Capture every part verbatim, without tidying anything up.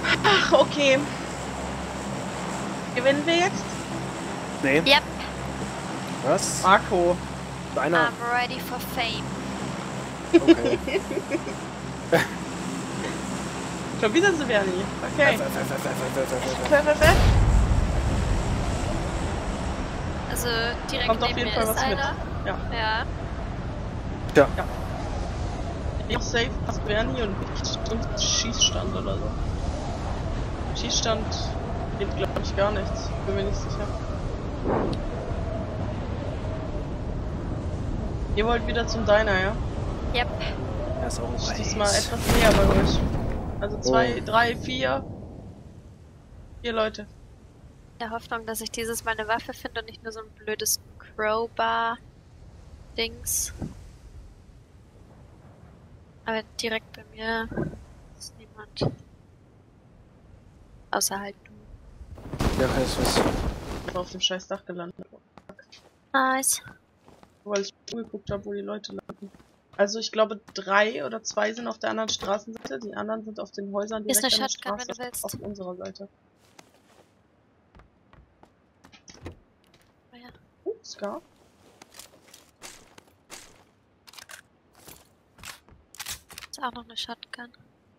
Ach, okay. Gewinnen wir jetzt? Nee. Yep. Was? Marco. Einer. I'm ready for fame. Okay. Schon wieder Silberni. Okay. F, F, F, F, F, F, F, F. F, F, F. Also direkt Kommt auf neben jeden mir Fall ist was mit. einer. Ja. Ja. Ja. Ja. Ich safe Silberni und und Schießstand oder so. Schießstand geht, glaube ich, gar nichts. Bin mir nicht sicher. Ihr wollt wieder zum Diner, ja? Yep. Er ist auch Ich weiß. diesmal etwas näher bei euch. Also zwei, Oh. drei, vier. Vier Leute. In der Hoffnung, dass ich dieses Mal eine Waffe finde und nicht nur so ein blödes Crowbar-Dings. Aber direkt bei mir ist niemand. Außer halt du. Ja, heißt was. Ich bin auf dem scheiß Dach gelandet. Nice. Weil ich geguckt habe, wo die Leute landen. Also ich glaube drei oder zwei sind auf der anderen Straßenseite, die anderen sind auf den Häusern Hier ist direkt eine an der Shotgun, Straße wenn du willst. auf unserer Seite. Oh ja. Uh, Scar. Ist auch noch eine Shotgun.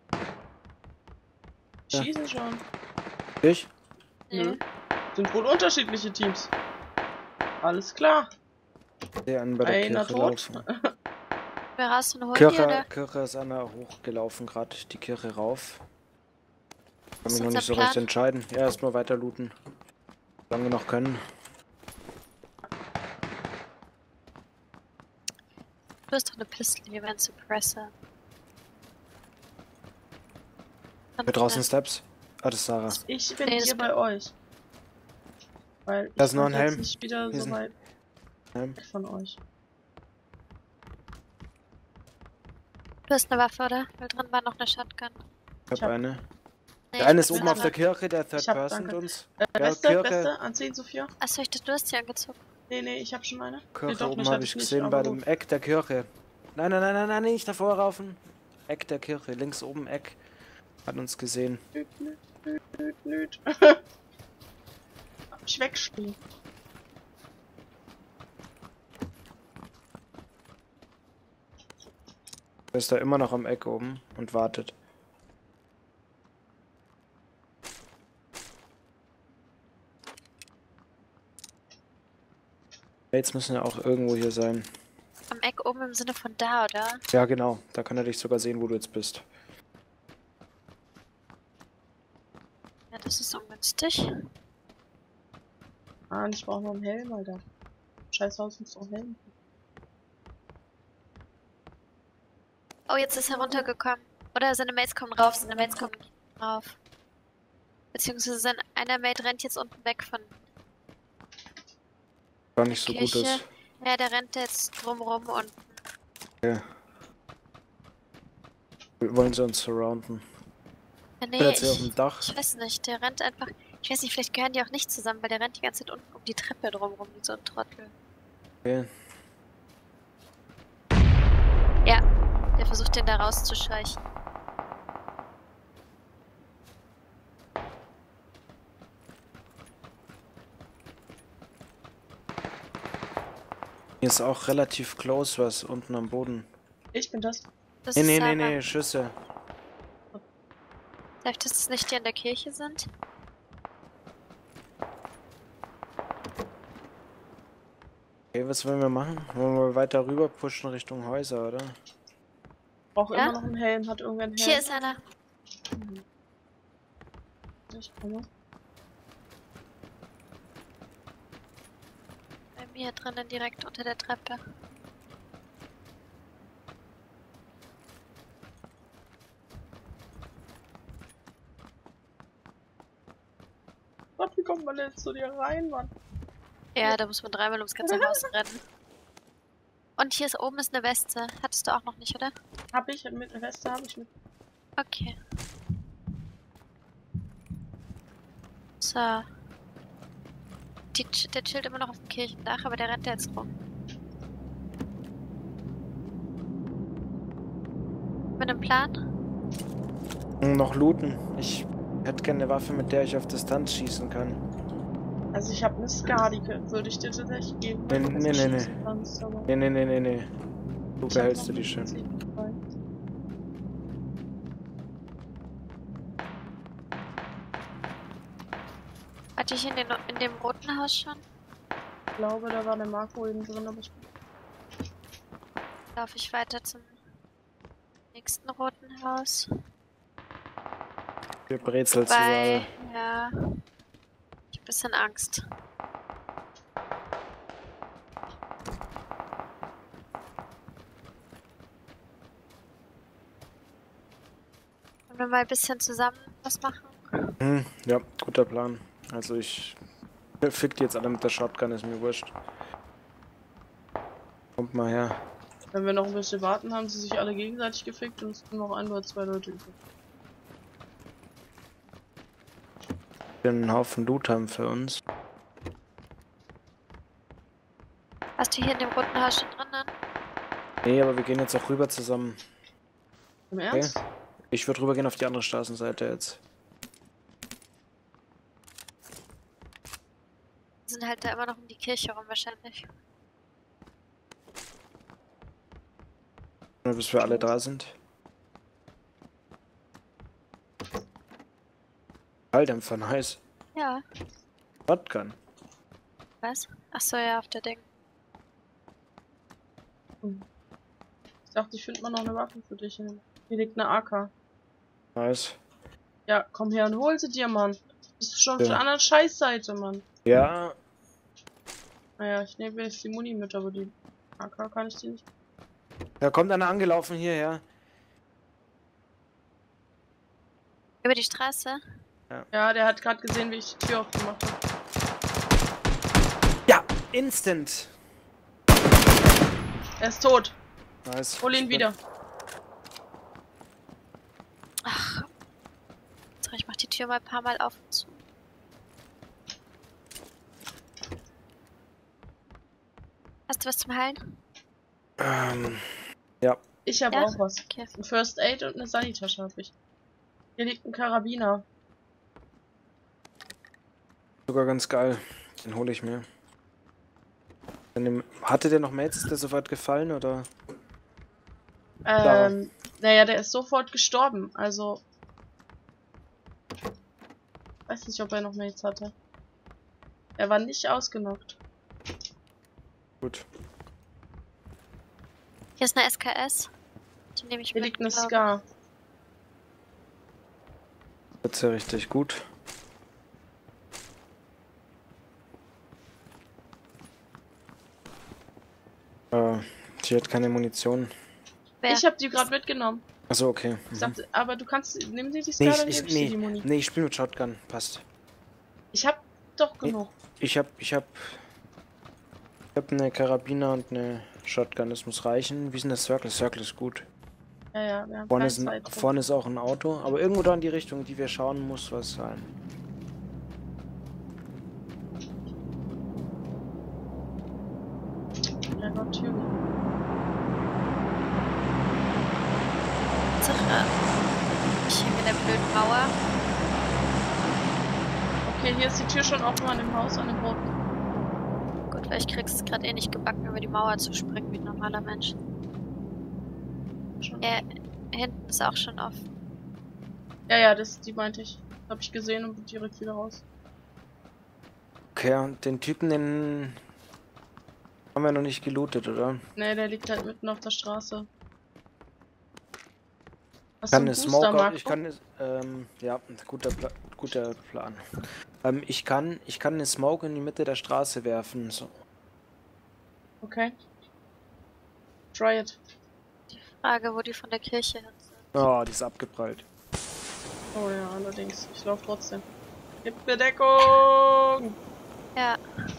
Ja. Schießen schon. Ich? Nö. Sind wohl unterschiedliche Teams. Alles klar. Der an bei der Einer Kirche tot. laufen. Wer hast du eine Hund hier, Kirche, oder? Kirche ist einer hochgelaufen, gerade die Kirche rauf. Kann Was mich ist noch nicht so unser recht Plan? entscheiden. Ja, erstmal weiter looten. Solange wir noch können. Du hast doch eine Pistole, wir werden Suppressor. Hier draußen Steps. Ah, das ist Sarah. Ich bin Nee, das hier bin- bei euch. Weil ich Da ist noch bin ein jetzt Helm. nicht wieder Hier so sind- weit Helm. weg von euch. Du hast eine Waffe, oder? Weil drin war noch eine Shotgun. Ich Ich hab hab- eine. Nee, Der eine ich ist bin oben auf selber. der Kirche, der Third Ich hab- Person danke. uns. Äh, Ja, Beste, Kirche. Beste, anziehen, Sophia? Achso, ich dachte, du hast sie angezogen. Nee, nee, ich hab schon eine. Nee, Kirche doch, oben mich habe hatte ich nicht, gesehen aber bei gut. dem Eck der Kirche. Nein, nein, nein, nein, nein, nicht davor raufen. Eck der Kirche, links oben Eck. Hat uns gesehen. Nüt, nüt, nüt, nüt, nüt. Hab ich wegspielen. Er ist da immer noch am Eck oben und wartet. Jetzt müssen ja auch irgendwo hier sein. Am Eck oben im Sinne von da, oder? Ja, genau. Da kann er dich sogar sehen, wo du jetzt bist. Ja, das ist ungünstig. Ah, ich brauche noch einen Helm, Alter. Scheiß Haus muss noch einen Helm. Oh, jetzt ist er runtergekommen. Oder seine Mates kommen rauf, seine Mates kommen rauf. Beziehungsweise sein einer Mate rennt jetzt unten weg von Gar nicht so der gut Kirche. ist. Ja, der rennt jetzt drumrum und Okay. Wir wollen sie uns surrounden. ja, Ich bin nee, jetzt hier auf ich, dem Dach. ich weiß nicht, der rennt einfach. Ich weiß nicht, vielleicht gehören die auch nicht zusammen, weil der rennt die ganze Zeit unten um die Treppe drumrum wie so ein Trottel. Okay. Ja, der versucht den da rauszuscheuchen. Hier ist auch relativ close was unten am Boden. Ich bin das. Das Nee, ist nee, Sarah. nee, nee, Schüsse. Vielleicht, dass es nicht die in der Kirche sind? Okay, was wollen wir machen? Wollen wir weiter rüber pushen Richtung Häuser, oder? Brauche Ja? immer noch einen Helm. Hat irgendwer einen Helm? Hier ist einer. Mhm. Ich komme. Bei mir drinnen direkt unter der Treppe. Gott, wie kommt man denn zu dir rein, Mann? Ja, da muss man dreimal ums ganze Haus rennen. Und hier ist oben ist eine Weste. Hattest du auch noch nicht, oder? Hab ich mit einer Weste, hab ich mit. Okay. So. Die, ch- der chillt immer noch auf dem Kirchendach, aber der rennt da jetzt rum. Mit einem Plan? Hm, noch looten. Ich Ich hätte gerne eine Waffe, mit der ich auf Distanz schießen kann. Also ich habe eine Scar, die kö- würde ich dir tatsächlich geben. Nee, wenn du nee, besser nee, schießen kannst, aber Nee, nee, nee, nee, nee. Du ich hab behältst noch dir die eine schön. Prinzip dabei. Hatte ich in, den, in dem roten Haus schon? Ich glaube, da war der Marco eben drin, aber ich... Laufe ich weiter zum nächsten roten Haus. Wir brezeln zu Weil, Saal. ja, ich hab ein bisschen Angst. Wollen wir mal ein bisschen zusammen was machen? Hm, ja, guter Plan. Also ich fick die jetzt alle mit der Shotgun, ist mir wurscht. Kommt mal her. Wenn wir noch ein bisschen warten, haben sie sich alle gegenseitig gefickt und es sind noch ein oder zwei Leute übrig. Wir einen Haufen Loot haben für uns. Hast du hier in dem roten Haus schon drinnen? Nee, aber wir gehen jetzt auch rüber zusammen. Im Ernst? Ich würde rübergehen auf die andere Straßenseite jetzt. Wir sind halt da immer noch um die Kirche rum wahrscheinlich. Nur bis wir alle da sind. Schalldämpfer, nice. Ja. Shotgun. Was? Achso, ja, auf der Ding. Ich dachte, ich finde mal noch eine Waffe für dich. Hier liegt eine A K. Nice. Ja, komm her und hol sie dir, Mann. Bist du schon auf Ja. der anderen Scheißseite, Mann. Ja, Naja, ich nehme jetzt die Muni mit, aber die A K kann ich dir nicht. da kommt einer angelaufen hierher. Über die Straße? Ja, der hat gerade gesehen, wie ich die Tür aufgemacht habe. Ja, instant. Er ist tot. Nice. Hol ihn wieder. Ach. So, ich mach die Tür mal ein paar Mal auf und zu. Hast du was zum Heilen? Ähm, ja. Ich habe Ja? auch was. Okay. Ein First Aid und eine Sanitasche habe ich. Hier liegt ein Karabiner. Sogar ganz geil. Den hole ich mir. Dann nehm- Hatte der noch Mates? Ist der soweit gefallen oder? Ähm, naja, der ist sofort gestorben. Also. Weiß nicht, ob er noch Mates hatte. Er war nicht ausgenockt. Gut. Hier ist eine S K S. Die nehme ich Hier mit. liegt eine glaub ich. Scar. Wird's ja richtig gut. Äh, die hat keine Munition. Wer? Ich habe die gerade mitgenommen. Achso, okay. Ich Mhm. dachte, aber du kannst. Nimm dir die Nee, Scar, ich, dann ich, geb ich dir nee, die Muni. nee, ich spiele mit Shotgun. Passt. Ich hab doch genug. Ich hab, ich hab, ich hab eine Karabiner und eine Shotgun. Das muss reichen. Wie ist denn das Circle? Circle ist gut. Ja, ja, wir haben Vorne keine ist, ein, Zeit. vorne ist auch ein Auto, aber irgendwo da in die Richtung, die wir schauen, muss was sein. Ja, Gott, Jürgen. Sache. Ich hänge in der blöden Mauer. Okay, hier ist die Tür schon offen an dem Haus, an dem roten. Gut, weil ich krieg's gerade eh nicht gebacken, über die Mauer zu springen wie ein normaler Mensch. Schon. Ja, hinten ist auch schon offen. Ja, ja, das, die meinte ich. Das hab ich gesehen und bin direkt wieder raus. Okay, und den Typen, den haben wir noch nicht gelootet, oder? Ne, der liegt halt mitten auf der Straße. Hast Kann du eine einen Booster, Smoker, Marco? ich kann, ähm, ja, guter, Pla guter Plan. Ähm, ich kann, ich kann eine Smoke in die Mitte der Straße werfen. So. Okay. Try it. Frage, wo die von der Kirche hin sind. Oh, die ist abgeprallt. Oh ja, allerdings. Ich laufe trotzdem. Gib mir Deckung! Ja,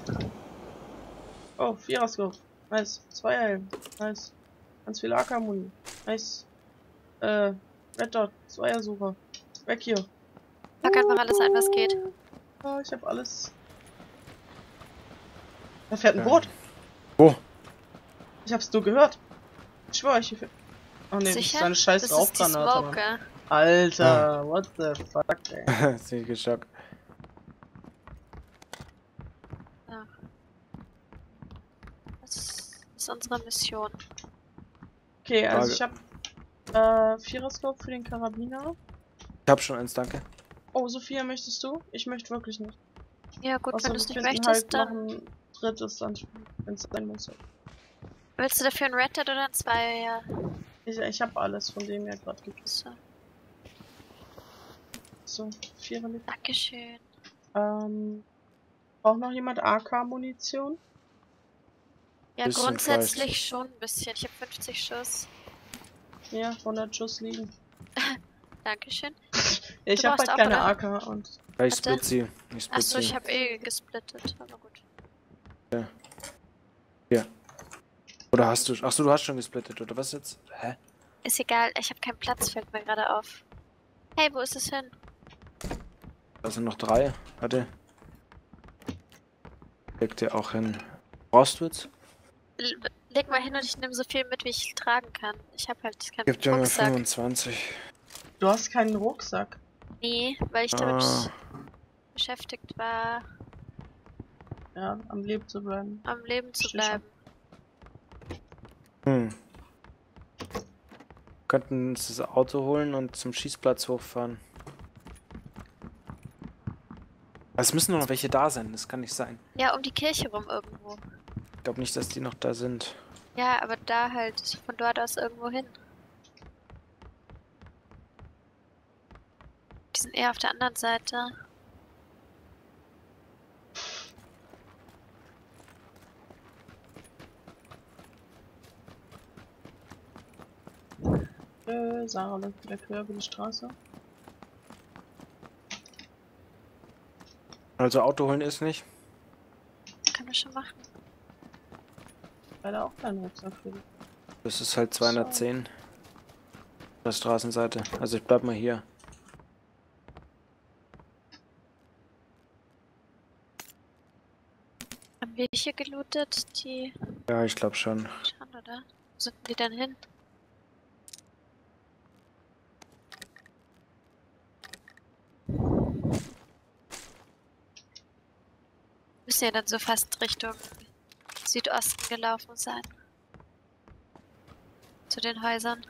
Oh, Vierer-Scope. Nice. Zweierhelm. Nice. Ganz viel A K-Muni. Nice. Äh, Red Dot. Zweiersucher. Weg hier. pack einfach alles ein, was geht. Oh, ich hab alles. Da fährt ein Ja. Boot. Wo? Ich hab's nur gehört. Ich schwör, ich. Oh ne, das ist Sicher? eine scheiß Das ist die Rauchgranate. Mann. Smoke. Alter, what the fuck, ey. Ziemlich geschockt. Ja. Das ist unsere Mission. Okay, also Frage. ich hab äh, Viererscope für den Karabiner. Ich hab schon eins, danke. Oh, Sophia, möchtest du? Ich möchte wirklich nicht. Ja gut, Außer wenn du wir es nicht finden möchtest, halt noch dann ein drittes, dann, wenn es sein muss. willst du dafür ein Red Dead oder ein Zweier? Ich, ich habe alles von dem ja gerade gekriegt. So, So, Vierer liegt. Dankeschön. Ähm, braucht noch jemand A K-Munition? Ja, Bisschen grundsätzlich vielleicht. schon ein bisschen. Ich habe fünfzig Schuss. Ja, hundert Schuss liegen. Dankeschön. Ja, ich Du habe halt brauchst auch, keine oder? A K und... Ja, ich Warte. split sie. Ich split Achso, ich sie. habe eh gesplittet, aber gut. Oder hast du... Achso, du hast schon gesplittet, oder was jetzt? Hä? Ist egal, ich habe keinen Platz, fällt mir gerade auf. Hey, wo ist es hin? Da sind noch drei. Warte. Leg dir auch hin. Brauchst du jetzt? L leg mal hin und ich nehme so viel mit, wie ich tragen kann. Ich habe halt keinen Gib dir mal Rucksack. fünfundzwanzig. Du hast keinen Rucksack. Nee, weil ich damit Ah, beschäftigt war, Ja, am Leben zu bleiben. am Leben zu Versteh schon. bleiben. hm. Wir könnten uns das Auto holen und zum Schießplatz hochfahren. Es müssen noch welche da sein, das kann nicht sein. Ja, um die Kirche rum irgendwo. Ich glaube nicht, dass die noch da sind. Ja, aber da halt, von dort aus irgendwo hin. Die sind eher auf der anderen Seite. Äh, Sarah läuft wieder quer über die Straße. Also Auto holen ist nicht. Können wir schon machen. Leider auch keinen Rucksack für dich. Das ist halt zweihundertzehn. Auf der Straßenseite. Also ich bleib mal hier. Haben wir hier gelootet? Die Ja, ich glaube schon. schon, oder? Wo sind die denn hin? Müssen ja dann so fast Richtung Südosten gelaufen sein. Zu den Häusern.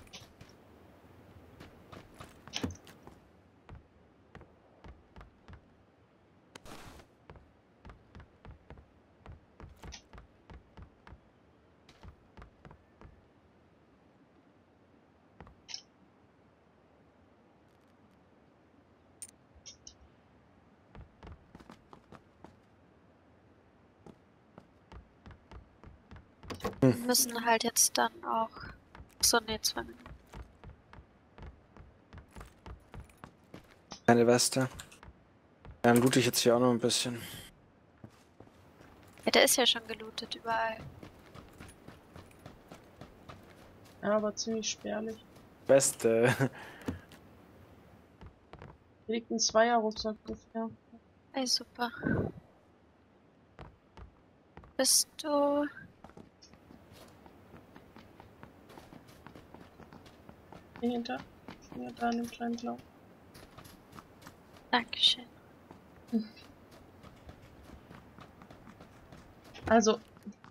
Wir müssen halt jetzt dann auch... So, ne, zwei Minuten. Keine Weste. Ja, dann loote ich jetzt hier auch noch ein bisschen. Ja, der ist ja schon gelootet überall. Ja, aber ziemlich spärlich. Weste. Hier liegt ein Zweier-Rucksack dafür. Ey, super. Bist du... Hier hinter. Hier da in dem kleinen Blau. Dankeschön. Also.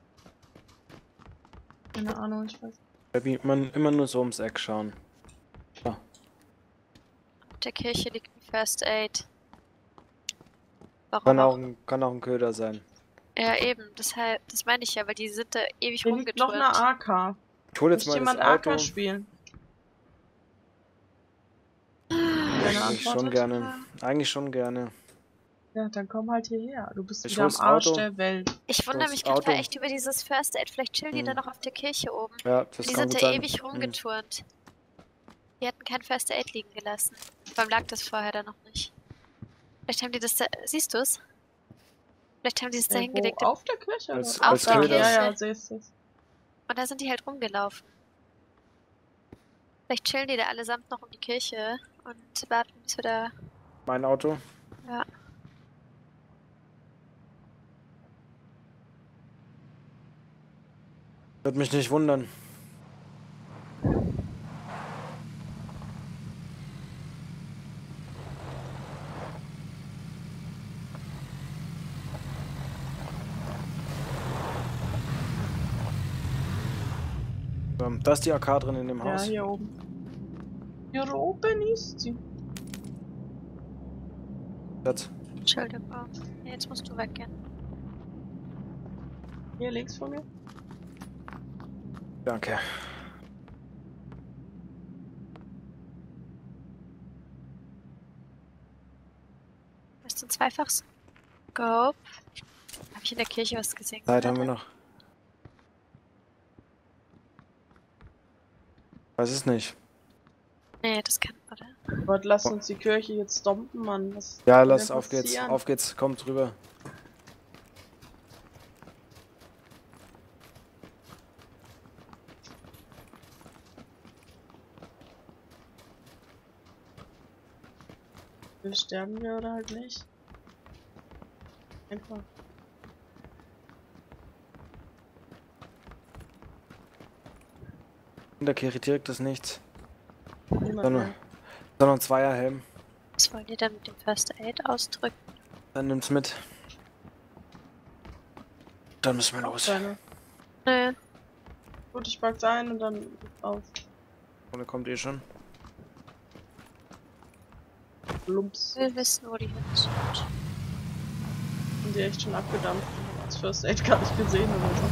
Keine Ahnung, ich weiß. Baby, immer, immer nur so ums Eck schauen. Auf der Kirche liegt ein First Aid. Warum Kann auch, auch? ein, kann auch ein Köder sein. Ja, eben. Deshalb, das meine ich ja, weil die sind da ewig Hier liegt noch eine rumgeturnt. A K. Ich hole jetzt Möchte mal das jemand A Auto. K spielen? Keine Eigentlich schon antwortet? gerne. Eigentlich schon gerne. Ja, dann komm halt hierher. Du bist Ich wieder am hol's Arsch Auto. der Welt. Ich wundere Das mich gerade Auto. echt über dieses First Aid. Vielleicht chillen die Hm. da noch auf der Kirche oben. Ja, das Die kann sind gut da sein. ewig Hm. rumgeturnt. Die hatten kein First Aid liegen gelassen. Vor allem lag das vorher da noch nicht. Vielleicht haben die das da... Siehst du es? Vielleicht haben die es da Äh, wo? hingelegt. Auf der Kirche? Als- oder? als da. Köder. Ja, ja, siehst du. Und da sind die halt rumgelaufen. Vielleicht chillen die da allesamt noch um die Kirche und warten, bis wir da... Mein Auto. Ja. Würde mich nicht wundern. Ähm, da ist die A K drin in dem Ja, Haus. hier oben. Hier oben ist sie. Jetzt. Entschuldigung. Ja, jetzt musst du weggehen. Hier links von mir. Danke. Ist ein Zweifachs? Go. Habe ich in der Kirche was gesehen? Zeit haben wir noch. Weiß es nicht. Nee, das kann, oder? Gott, lass uns die Kirche jetzt stompen, Mann. Was Ja, soll lass, denn auf geht's. passieren? Auf geht's, kommt rüber. Will sterben wir oder halt nicht? Einfach. In der Kirche direkt ist nichts. Niemand Sondern, mehr. sondern ein Zweierhelm. Was wollt ihr denn mit dem First Aid ausdrücken? Dann nimm's mit. Dann müssen wir Auch los. keine. Nö. Gut, ich pack's ein und dann auf. Und er kommt eh schon. Lumps. Wir wissen, wo die hin sind. Sind die echt schon abgedampft. Als First Aid gar nicht gesehen oder so.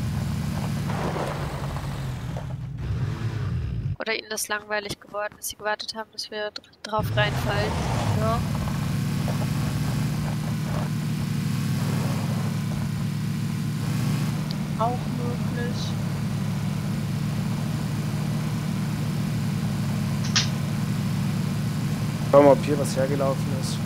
Oder ihnen das langweilig geworden, dass sie gewartet haben, dass wir dr- drauf reinfallen. Ja. Auch möglich. Schauen wir mal, ob hier was hergelaufen ist.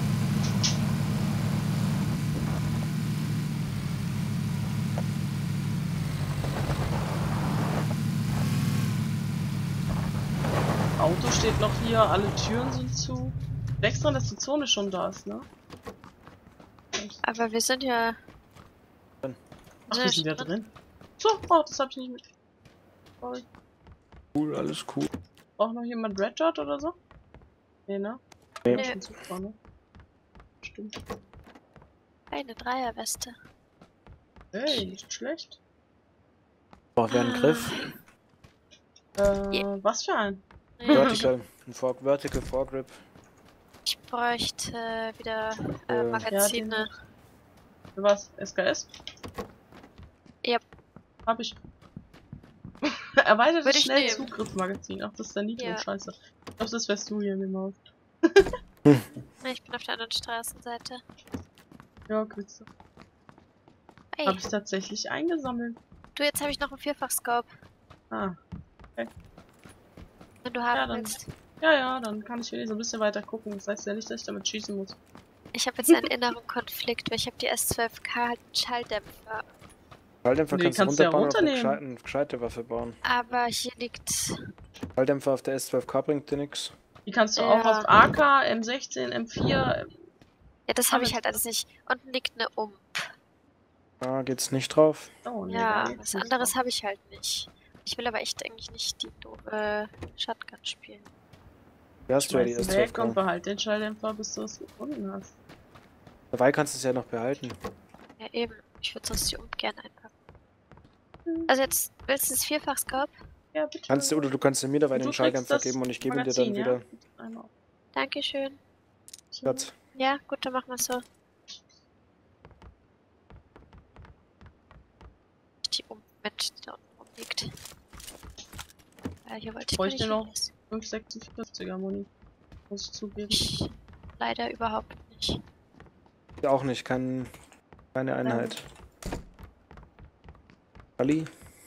Auto steht noch hier, alle Türen sind zu. Extra, dass die Zone schon da ist, ne? Aber wir sind ja... Drin. Ach, sind wir sind ja drin. So, oh, das hab ich nicht mit. Sorry. Cool, alles cool. Braucht noch jemand Red Dot oder so? Nee, ne? Nee. Nö. Schon super, ne? Stimmt. Eine Dreierweste. Hey, nicht schlecht. Brauchen wir einen Griff. Äh, Ja. was für ein? Nee, Vertical. Ein For Vertical Foregrip. ich bräuchte wieder äh, Äh, Magazine. Für was? S K S? Yep. Hab ich. Erweitertes Würde ich nehmen. Schnellzugriffmagazin. Ach, das ist der Nitro, Ja. scheiße. Ich glaub, das wärst du hier in dem Haus. Nee, ich bin auf der anderen Straßenseite. Ja, kriegst du. Ey, Hab ich tatsächlich eingesammelt. du, jetzt habe ich noch einen Vierfach-Scope, Ah. wenn du haben Ja, dann- willst. Ja, ja, dann kann ich wenigstens ein bisschen weiter gucken. Das heißt ja nicht, dass ich damit schießen muss. Ich habe jetzt einen inneren Konflikt, weil ich habe die S zwölf K halt einen Schalldämpfer. Schalldämpfer Nee, kannst du kannst du ja runterbauen und eine runternehmen. gescheite, eine gescheite Waffe bauen. Aber hier liegt... Schalldämpfer auf der S zwölf K bringt dir nix. Die kannst du Ja. auch auf A K, M sechzehn, M vier. Ja, das habe Aber- ich halt alles nicht. Unten liegt eine Um. Da geht's nicht drauf. Oh, nee, da Ja, geht's was nicht anderes drauf. habe ich halt nicht. Ich will aber echt eigentlich nicht die doofe Shotgun spielen. Hier hast du ja die Schmeiß S ihn zwölf weg und K. behalt den Schalldämpfer, bis du es gefunden hast. Dabei kannst du es ja noch behalten. Ja, eben. Ich würde sonst die Um gerne einpacken. Hm. Also jetzt, willst du das Vierfach-Scope? Ja, bitte. Kannst du, oder du kannst mir wieder Und den du Schalldämpfer kriegst das geben und ich gebe ihn dir dann Magazin, wieder. Ja? Einmal. Dankeschön. Platz. Ja, gut, dann machen wir so. Die Um mit, die da unten rumliegt. Ja, hier wollte ich gar Bräuchte nicht noch- hin. Das- fünf sechsundvierziger Muni. Muss ich zugeben. Ich leider überhaupt nicht. Ja, auch nicht, kein, keine Einheit. Ali?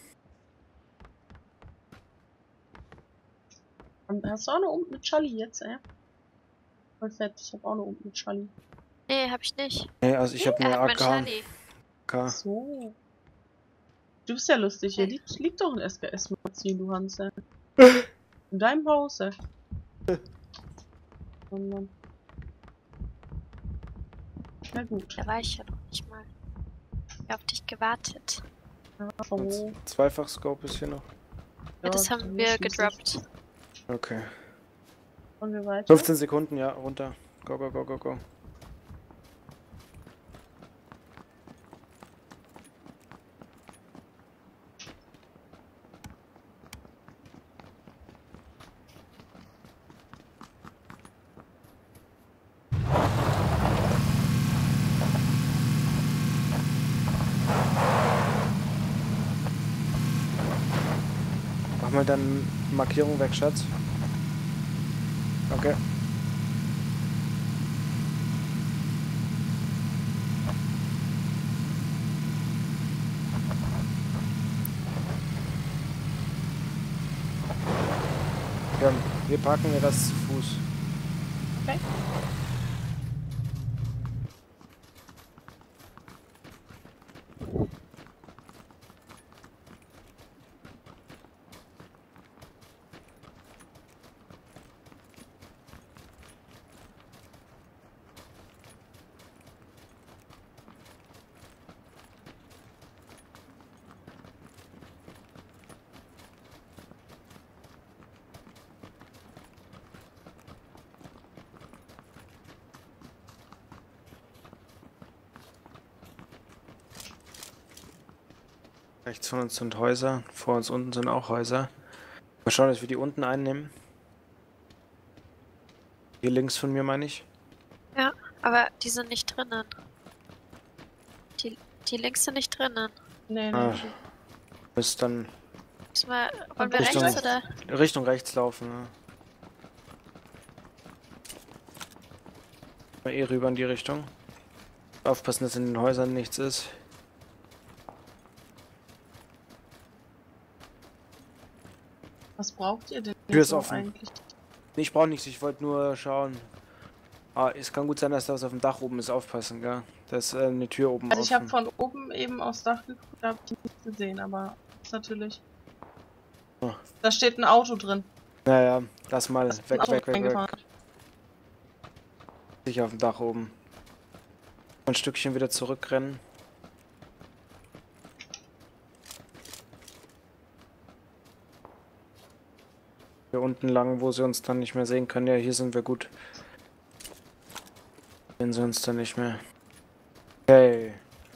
Und hast du auch eine Um mit Charlie jetzt, ey? Voll fett, ich hab auch eine Um mit Charlie. Nee, hab ich nicht. Nee, also ich habe Er eine hat mein A Charlie. K. So. Du bist ja lustig, hier liegt, liegt doch ein S K S-Magazin, du Hans, ey. In deinem Haus, ey. Oh Mann. Na gut. Da war ich ja noch nicht mal. Ich hab auf dich gewartet. Oh. Zweifach-Scope ist hier noch. Ja, das dann haben wir schließlich. gedroppt. Okay. Wollen wir weiter? fünfzehn Sekunden, ja, runter. Go, go, go, go, go. mal dann Markierung weg, Schatz. Okay. Ja, wir parken mir das zu Fuß. Okay. Rechts von uns sind Häuser, vor uns unten sind auch Häuser. Mal schauen, dass wir die unten einnehmen. Hier links von mir meine ich. Ja, aber die sind nicht drinnen. Die, die links sind nicht drinnen. Nee, nee. Ah, müsst dann Müssen wir, wollen wir Richtung- rechts oder? Richtung rechts laufen. Ne? Mal eh rüber in die Richtung. Aufpassen, dass in den Häusern nichts ist. Was braucht ihr denn Tür ist so offen. eigentlich? Nee, ich brauche nichts, ich wollte nur schauen. Ah, es kann gut sein, dass da was auf dem Dach oben ist. Aufpassen, gell? Da ist äh, eine Tür oben Also ich habe offen. von oben eben aufs Dach geguckt, da habe ich nichts gesehen, aber ist natürlich. Oh. Da steht ein Auto drin. Naja, lass mal. Da ist ein Weg, Auto weg, weg, weg. reingefahren. Sicher auf dem Dach oben. Ein Stückchen wieder zurückrennen. Hier unten lang, wo sie uns dann nicht mehr sehen können. Ja, hier sind wir gut. Sehen sie uns dann nicht mehr. Okay.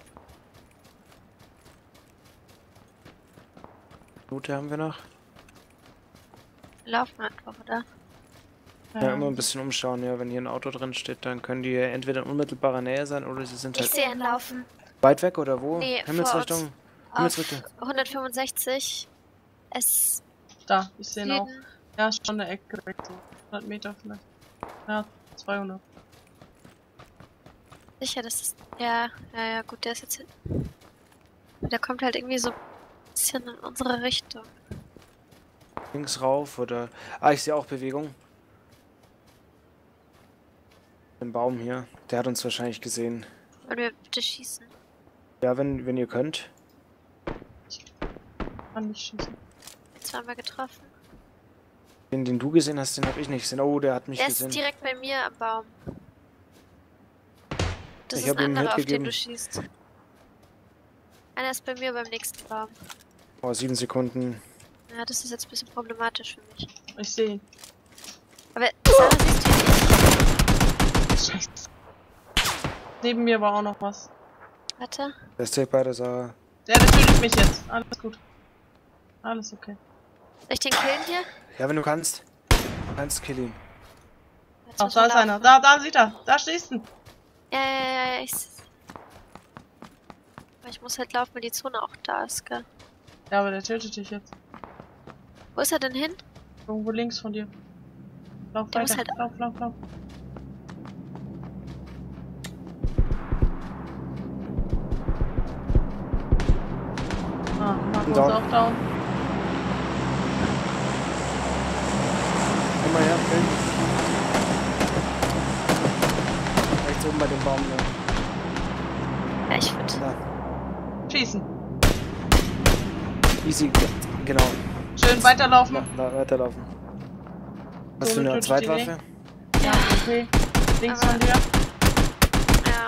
Minute haben wir noch. Wir laufen einfach, oder? Ja, immer ein bisschen umschauen. Ja, wenn hier ein Auto drin steht, dann können die entweder in unmittelbarer Nähe sein oder sie sind Ich halt sehe ihn laufen. weit weg oder wo? Nee, Himmelsrichtung. Auf Himmelsrichtung. hundertfünfundsechzig. Es Da, ich sehe ihn auch. Süden. Ja, ist schon eine Ecke weg, so hundert Meter vielleicht. Ja, zweihundert. Sicher, das ist. Ja, ja, ja, gut, der ist jetzt. Der kommt halt irgendwie so ein bisschen in unsere Richtung. Links rauf oder... Ah, ich sehe auch Bewegung. Den Baum hier. Der hat uns wahrscheinlich gesehen. Wollen wir bitte schießen? Ja, wenn, wenn ihr könnt. Kann nicht schießen. Jetzt waren wir getroffen. Den, den du gesehen hast, den habe ich nicht gesehen. Oh, der hat mich Der gesehen. ist direkt bei mir am Baum. Das Ich ist hab ein ihm anderer, Hit auf den gegeben. du schießt. Einer ist bei mir beim nächsten Baum. Oh, sieben Sekunden. Ja, das ist jetzt ein bisschen problematisch für mich. Ich sehe ihn. Aber das andere siehst du nicht. Scheiße. Neben mir war auch noch was. Warte. Der ist direkt bei der Sache. Der, der tötet mich jetzt. Alles gut. Alles okay. Soll ich den killen hier? Ja, wenn du kannst. Du kannst kill ihn. Jetzt Ach, muss da man ist laufen. einer. Da, da sieht er. Da stehst du. Ja, ja, ja, ja, ich... Aber ich muss halt laufen, weil die Zone auch da ist, gell? Ja, aber der tötet dich jetzt. Wo ist er denn hin? Irgendwo links von dir. Lauf Der muss weiter. halt- Lauf, lauf, lauf. Ah, Marco ist Down. auch down. Komm mal her, Phil. Rechts oben bei dem Baum. Ne? Ja, ich würde... Da. Schießen. Easy. Genau. Schön weiterlaufen. Na, na, weiterlaufen. Hast So du eine eine tödliche Zweitwaffe? Ja, okay. Links Aber- von dir. Ja.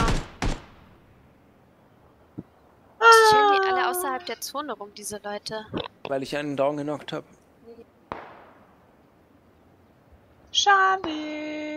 Chillen die alle außerhalb der Zone rum, diese Leute? Weil ich einen down genockt habe. Schade.